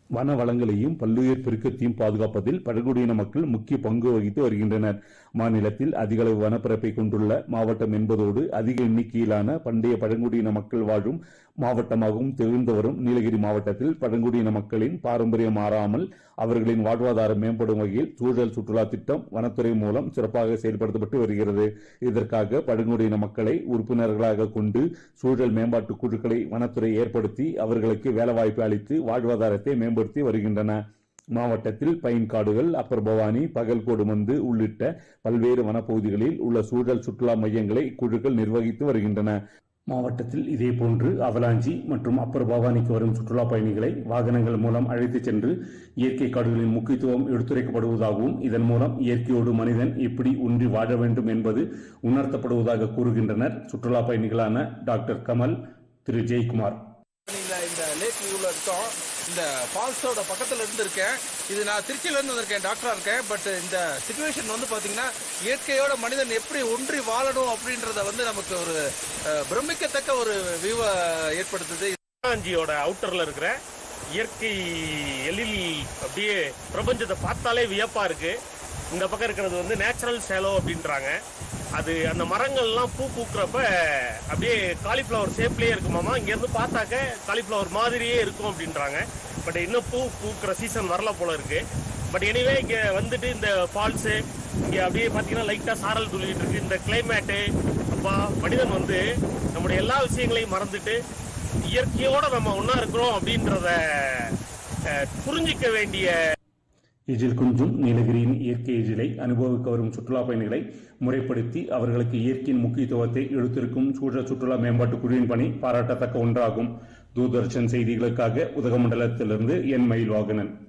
வன வளங்களையும் பல்லுயிர் பெருக்கத்தையும் பாதுகாப்பதில் பழங்குடியின மக்கள் முக்கிய பங்கு வகித்து வருகின்றனர். மாநிலத்தில் அதிக அளவு வனப்பரப்பை கொண்டுள்ள மாவட்டம் என்பதோடு அதிக எண்ணிக்கையிலான பண்டைய பழங்குடியின மக்கள் வாழும் மாவட்டமாகவும் திகழ்ந்து வரும் நீலகிரி மாவட்டத்தில் பழங்குடியின மக்களின் பாரம்பரியம் மாறாமல் அவர்களின் வாழ்வாதாரம் மேம்படும் வகையில் சூழல் சுற்றுலா திட்டம் வனத்துறை மூலம் சிறப்பாக செயல்படுத்தப்பட்டு வருகிறது. இதற்காக பழங்குடியின மக்களை உறுப்பினர்களாக கொண்டு சூழல் மேம்பாட்டு குழுக்களை வனத்துறை ஏற்படுத்தி அவர்களுக்கு வேலைவாய்ப்பு அளித்து வாழ்வாதாரத்தை மேம்படுத்தி வருகின்றன. மாவட்டத்தில் பைன் காடுகள், அப்பர் பவானி, பகல்கோடு மந்து உள்ளிட்ட பல்வேறு வனப்பகுதிகளில் உள்ள சூழல் சுற்றுலா மையங்களை இக்குழுக்கள் நிர்வகித்து வருகின்றன. மாவட்டத்தில் இதேபோன்று அவலாஞ்சி மற்றும் அப்பர் பவானிக்கு வரும் சுற்றுலா பயணிகளை வாகனங்கள் மூலம் அழைத்துச் சென்று இயற்கை காடுகளின் முக்கியத்துவம் எடுத்துரைக்கப்படுவதாகவும் இதன் மூலம் இயற்கையோடு மனிதன் எப்படி ஒன்றி வாழ வேண்டும் என்பது உணர்த்தப்படுவதாக கூறுகின்றனர் சுற்றுலா பயணிகளான டாக்டர் கமல், திரு ஜெயக்குமார். இந்த லேக் வியூவில் இருக்கோம். இந்த ஃபால்ஸோட பக்கத்தில் இருந்திருக்கேன். இது நான் திருச்சியிலேருந்து வந்திருக்கேன், டாக்டராக இருக்கேன். பட் இந்த சிச்சுவேஷன் வந்து பார்த்தீங்கன்னா இயற்கையோட மனிதன் எப்படி ஒன்றி வாழணும் அப்படின்றத வந்து நமக்கு ஒரு பிரமிக்கத்தக்க ஒரு வியூவை ஏற்படுத்துது. அவலாஞ்சியோட அவுட்டரில் இருக்கிற இயற்கை எழில் அப்படியே பிரபஞ்சத்தை பார்த்தாலே வியப்பா இருக்கு. இந்த பக்கம் இருக்கிறது வந்து நேச்சுரல் சேலோ அப்படின்றாங்க. அது அந்த மரங்கள்லாம் பூ பூக்குறப்ப அப்படியே காலிஃப்ளவர் ஷேப்லேயே இருக்குமாமா. இங்கேருந்து பார்த்தாக்க காலிஃப்ளவர் மாதிரியே இருக்கும் அப்படின்றாங்க. பட் இன்னும் பூ பூக்கிற சீசன் வரல போல இருக்கு. பட் எனிவே இங்கே வந்துட்டு இந்த ஃபால்ஸு இங்கே அப்படியே பார்த்தீங்கன்னா லைட்டாக சாரல் துள்ளிட்டு இருக்கு. இந்த கிளைமேட்டு அப்பா மனிதன் வந்து நம்முடைய எல்லா விஷயங்களையும் மறந்துட்டு இயற்கையோட நம்ம ஒன்றா இருக்கிறோம் அப்படின்றத புரிஞ்சிக்க வேண்டிய இதில் குஞ்சும் நீலகிரியின் இயற்கை எழிலை அனுபவிக்க வரும் சுற்றுலா பயணிகளை முறைப்படுத்தி அவர்களுக்கு இயற்கையின் முக்கியத்துவத்தை எடுத்திருக்கும் சூழல் சுற்றுலா மேம்பாட்டு குழுவின் பணி பாராட்டத்தக்க ஒன்றாகும். தூர்தர்ஷன் செய்திகளுக்காக உதகமண்டலத்திலிருந்து என் மயில்வாகனன்.